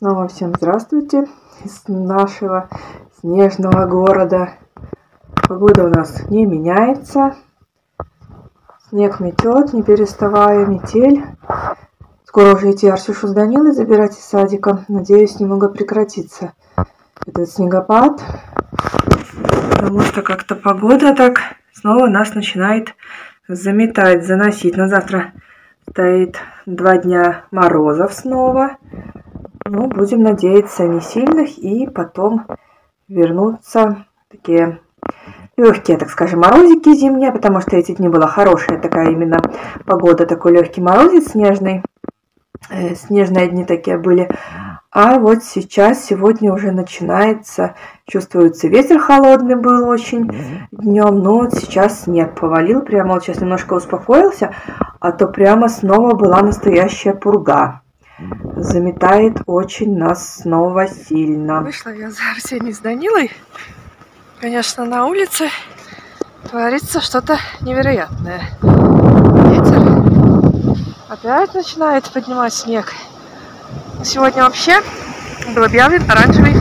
Снова всем здравствуйте из нашего снежного города. Погода у нас не меняется. Снег метет, не переставая, метель. Скоро уже идти Арсюшу с Данилой забирать из садика. Надеюсь, немного прекратится этот снегопад. Потому что как-то погода так снова нас начинает заметать, заносить. На завтра стоит 2 дня морозов снова. Ну, будем надеяться, не сильных, и потом вернутся такие легкие, так скажем, морозики зимние, потому что эти дни была хорошая такая именно погода, такой легкий морозец снежный. Снежные дни такие были. А вот сейчас, сегодня уже начинается, чувствуется ветер холодный был очень днем, но вот сейчас снег повалил, прямо вот сейчас немножко успокоился, а то прямо снова была настоящая пурга. Заметает очень нас снова сильно. Вышла я за Арсенией с Данилой. Конечно, на улице творится что-то невероятное. Ветер опять начинает поднимать снег. Сегодня вообще был объявлен оранжевый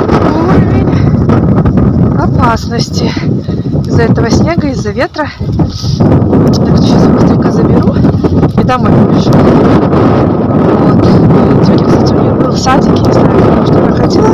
уровень опасности из-за этого снега, из-за ветра. Так, сейчас быстренько заберу и домой побежу. Вот. Сегодня, кстати, у них был в садике, не знаю, потому что проходила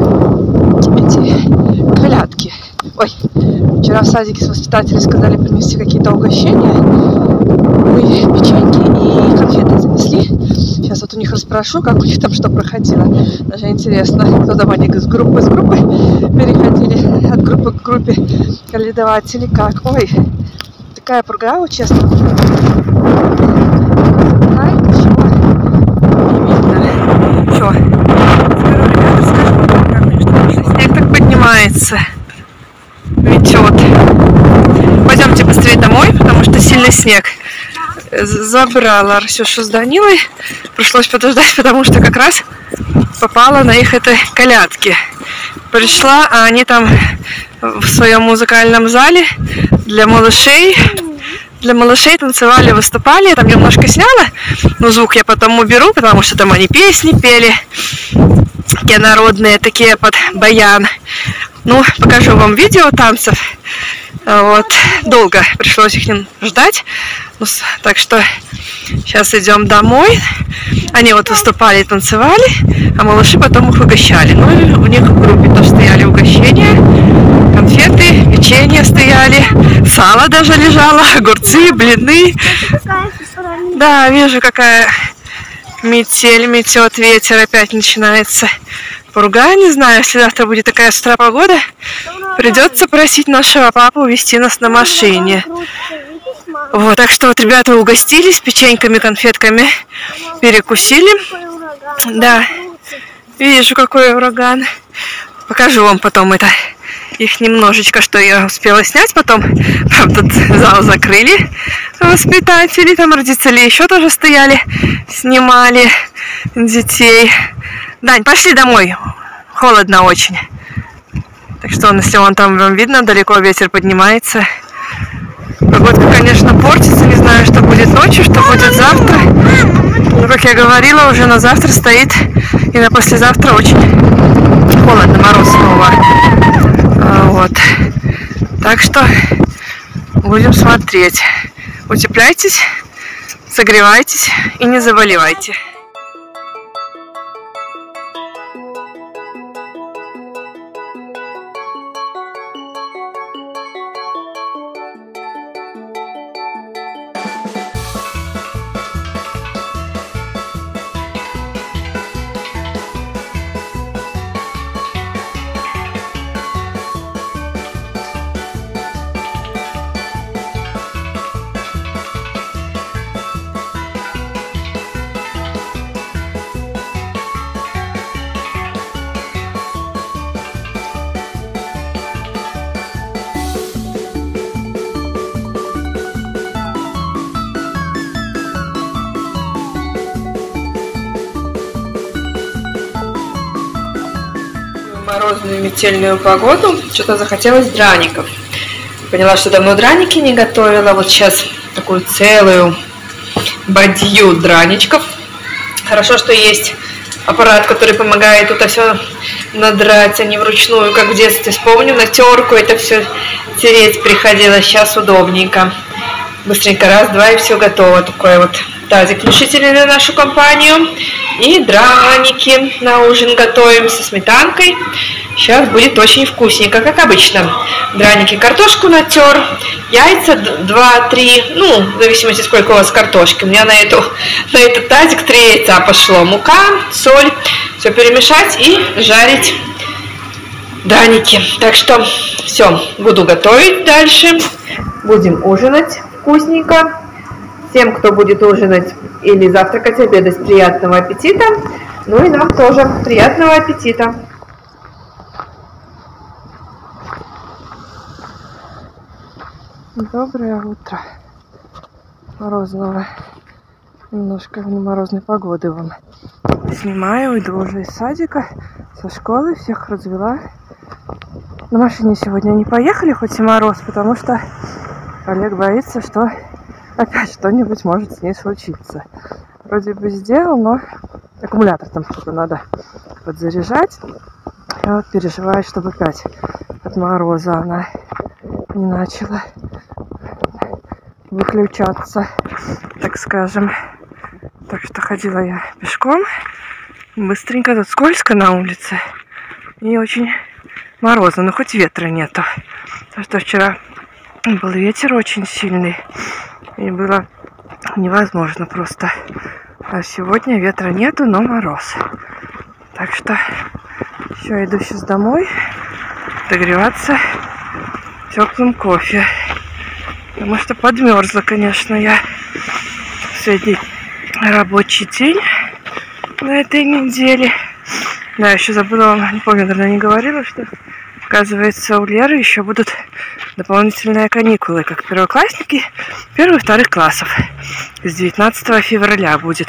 эти колядки. Ой, вчера в садике с воспитателями сказали принести какие-то угощения. Мы печеньки и конфеты занесли. Сейчас вот у них расспрошу, как у них там что проходило. Даже интересно, кто там они с группы переходили от группы к группе калядовать или как. Ой, такая пурга, вот честно. Снег так поднимается, метет. Пойдемте быстрее домой, потому что сильный снег. Забрала Арсюшу с Данилой. Пришлось подождать, потому что как раз попала на их этой колядке. Пришла, а они там в своем музыкальном зале для малышей танцевали, выступали. Я там немножко сняла, но звук я потом уберу, потому что там они песни пели, такие народные, такие под баян. Ну, покажу вам видео танцев. Вот, долго пришлось их ждать. Ну, так что сейчас идем домой. Они вот выступали и танцевали, а малыши потом их угощали. Ну, и у них в группе тоже стояли угощения. Конфеты, печенье стояли, сало даже лежало, огурцы, блины. Да, вижу, какая метель метет, ветер опять начинается. Пурга, не знаю, если завтра будет такая с утра погода, придется просить нашего папу увезти нас на машине. Вот, так что вот ребята угостились печеньками, конфетками, перекусили. Да, вижу, какой ураган. Покажу вам потом это. Их немножечко, что я успела снять потом. Правда, зал закрыли воспитатели, там родители еще тоже стояли, снимали детей. Дань, пошли домой. Холодно очень. Так что, если вон там вам видно, далеко ветер поднимается. Погодка, конечно, портится. Не знаю, что будет ночью, что будет завтра. Но, как я говорила, уже на завтра стоит и на послезавтра очень холодно, мороз снова. Вот. Так что будем смотреть. Утепляйтесь, согревайтесь и не заболевайте. Морозную метельную погоду, что-то захотелось драников. Поняла, что давно драники не готовила. Вот сейчас такую целую бадью драничков. Хорошо, что есть аппарат, который помогает это все надрать, а не вручную, как в детстве. Вспомню, на терку это все тереть приходилось. Сейчас удобненько. Быстренько раз-два и все готово. Такой вот тазик внушительный на нашу компанию. И драники на ужин готовим со сметанкой. Сейчас будет очень вкусненько, как обычно. Драники, картошку натер, яйца 2-3, ну, в зависимости, сколько у вас картошки. У меня на этот тазик 3 яйца пошло. Мука, соль, все перемешать и жарить драники. Так что все, буду готовить дальше. Будем ужинать вкусненько. Всем, кто будет ужинать или завтракать, обедать, приятного аппетита. Ну и нам тоже приятного аппетита. Доброе утро. Морозного. Немножко морозной погоды вам. Снимаю, иду уже из садика, со школы, всех развела. На машине сегодня не поехали, хоть и мороз, потому что Олег боится, что опять что-нибудь может с ней случиться. Вроде бы сделал, но аккумулятор там что-то надо подзаряжать. Я вот переживаю, чтобы опять от мороза она не начала выключаться, так скажем. Так что ходила я пешком. Быстренько, тут скользко на улице. И очень морозно, но хоть ветра нету. Потому что вчера был ветер очень сильный. И было невозможно просто. А сегодня ветра нету, но мороз. Так что все, иду сейчас домой догреваться теплым кофе. Потому что подмерзла, конечно, я. Сегодня рабочий день на этой неделе. Да, еще забыла вам, не помню, наверное, не говорила, что, оказывается, у Леры еще будут дополнительные каникулы, как первоклассники 1 и 2 классов. С 19 февраля будет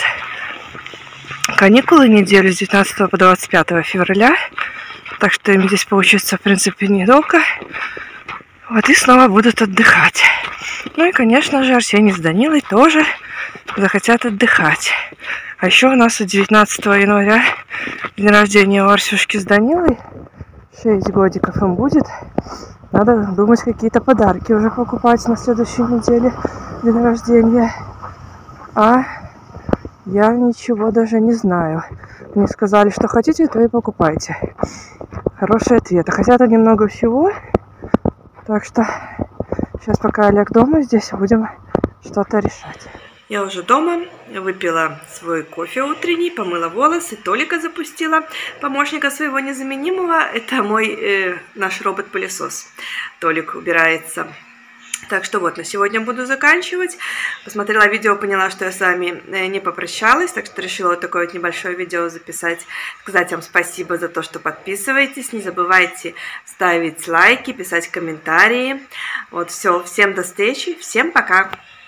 каникулы неделю с 19 по 25 февраля. Так что им здесь получится, в принципе, недолго. Вот и снова будут отдыхать. Ну и, конечно же, Арсений с Данилой тоже захотят отдыхать. А еще у нас 19 января день рождения у Арсюшки с Данилой. 6 годиков им будет. Надо думать, какие-то подарки уже покупать на следующей неделе день рождения. А я ничего даже не знаю. Мне сказали, что хотите, то и покупайте. Хороший ответ. А хотят они много всего. Так что сейчас, пока Олег дома, здесь будем что-то решать. Я уже дома, выпила свой кофе утренний, помыла волосы, Толика запустила, помощника своего незаменимого. Это мой наш робот-пылесос. Толик убирается. Так что вот, на сегодня буду заканчивать. Посмотрела видео, поняла, что я с вами не попрощалась, так что решила вот такое вот небольшое видео записать. Сказать вам спасибо за то, что подписываетесь. Не забывайте ставить лайки, писать комментарии. Вот все, всем до встречи, всем пока!